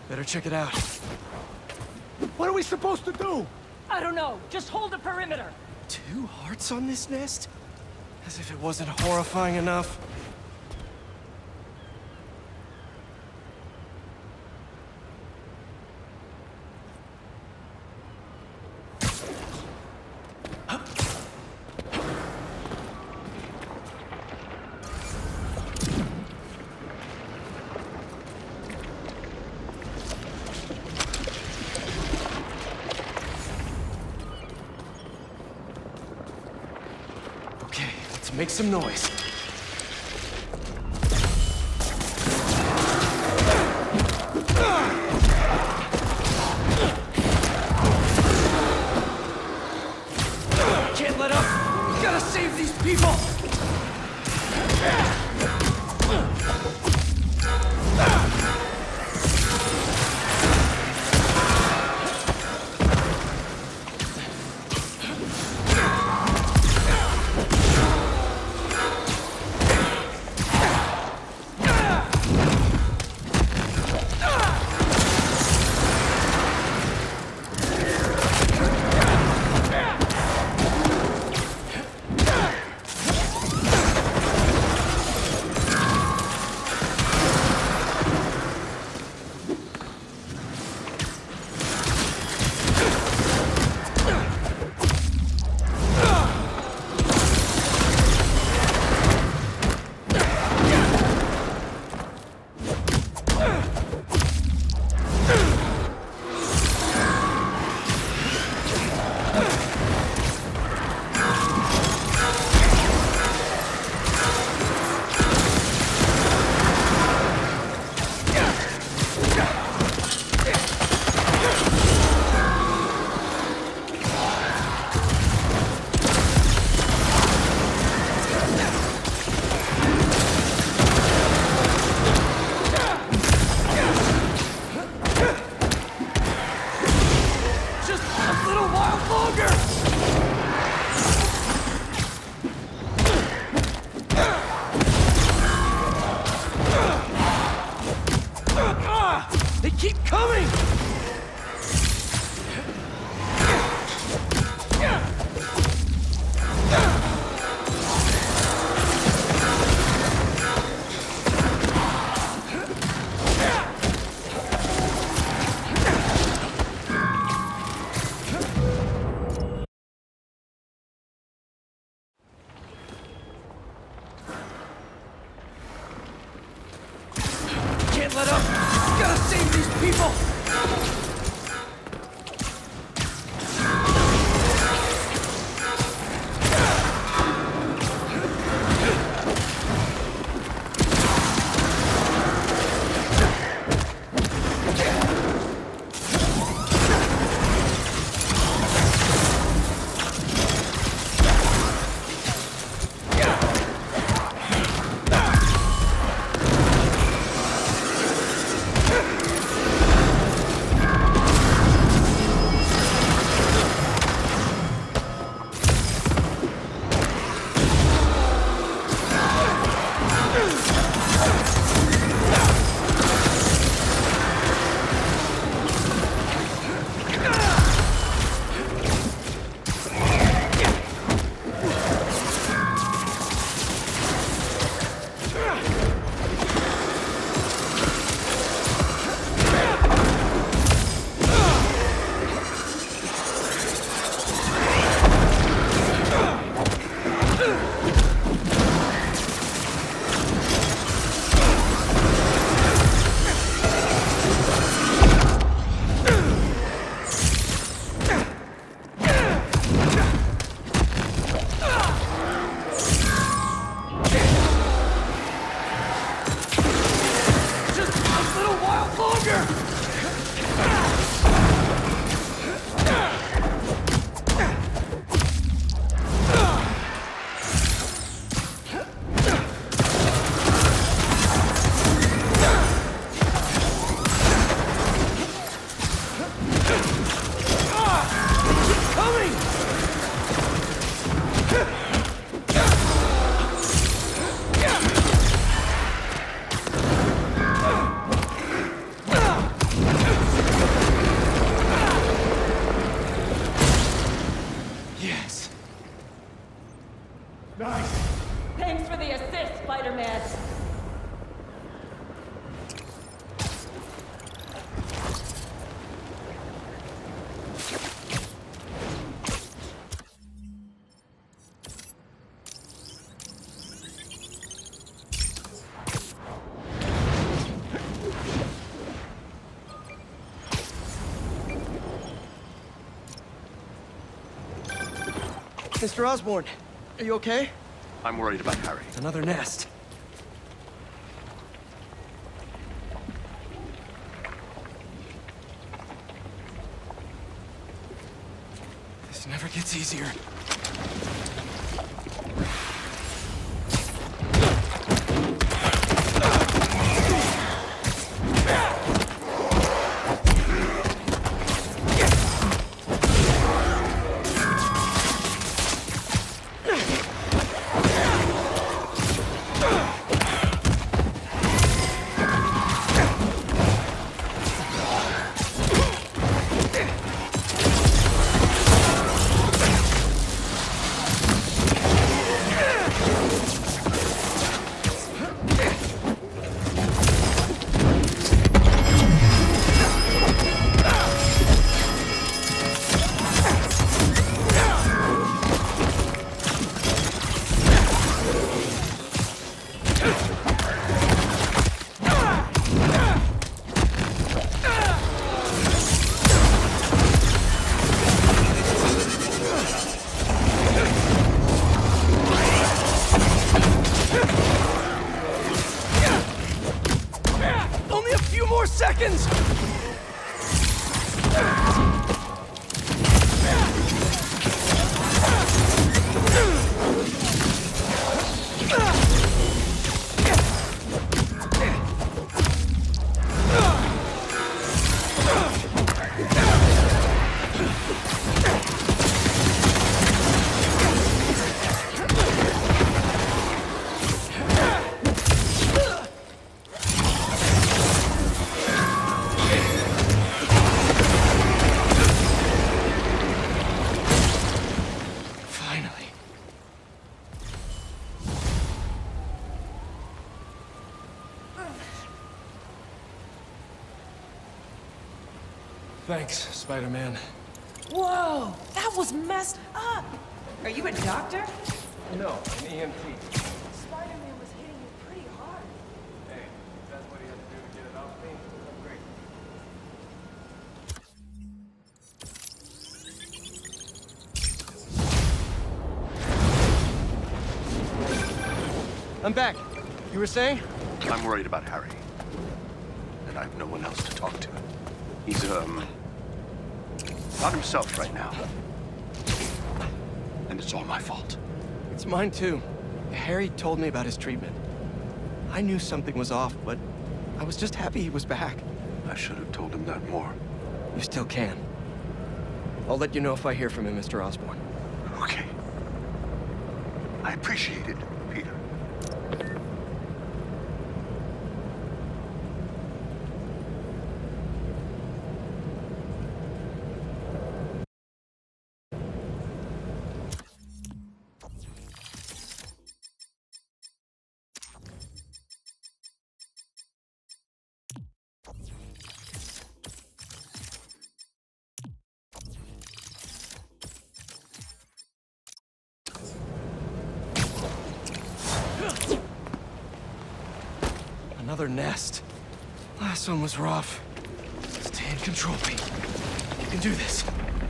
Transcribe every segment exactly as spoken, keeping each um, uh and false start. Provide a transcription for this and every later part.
Better check it out. What are we supposed to do? I don't know. Just hold the perimeter. Two hearts on this nest? As if it wasn't horrifying enough. Make some noise. Can't let up. Gotta save these people. Let up! Gotta save these people! Mister Osborn, are you okay? I'm worried about Harry. Another nest. This never gets easier. Seconds! Thanks, Spider-Man. Whoa, that was messed up. Are you a doctor? No, an E M T. Spider-Man was hitting you pretty hard. Hey, if that's what he had to do to get it off me, I'm great. I'm back. You were saying? I'm worried about Harry. And I have no one else to talk to. He's, um... not himself right now. And it's all my fault. It's mine too. Harry told me about his treatment. I knew something was off, but I was just happy he was back. I should have told him that more. You still can. I'll let you know if I hear from him, Mister Osborn. Okay. I appreciate it, Peter. Another nest. Last one was rough. Stay in control, Pete. You can do this.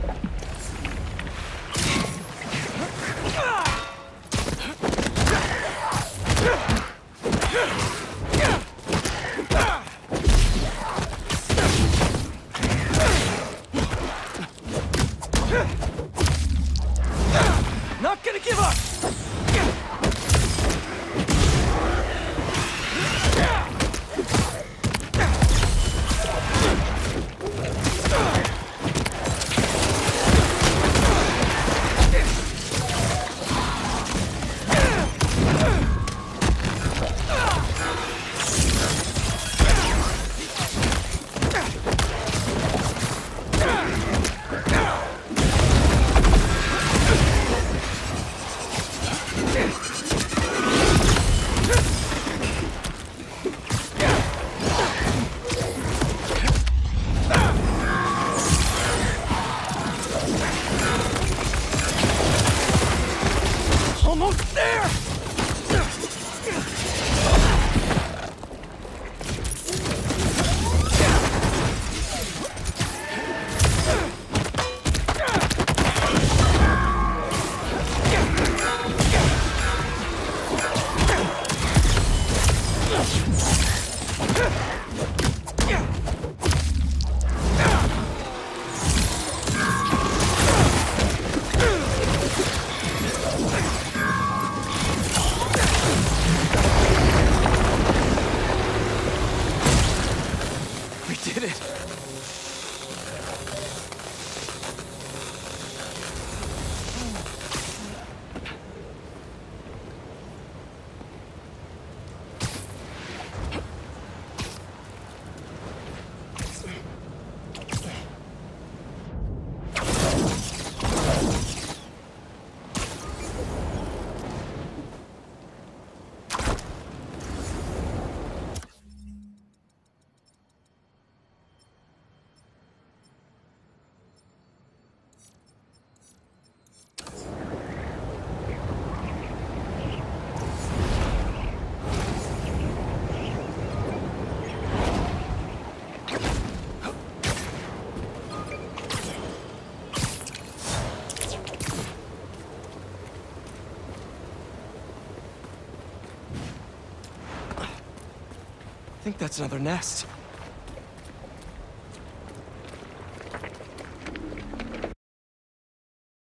Not gonna give up! We did it! I think that's another nest.